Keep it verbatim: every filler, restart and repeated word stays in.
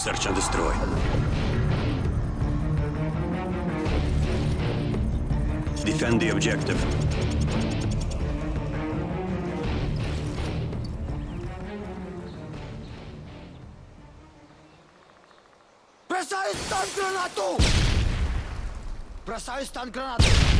Search and destroy. Defend the objective. Бросаю стан гранату! Бросаю стан гранату!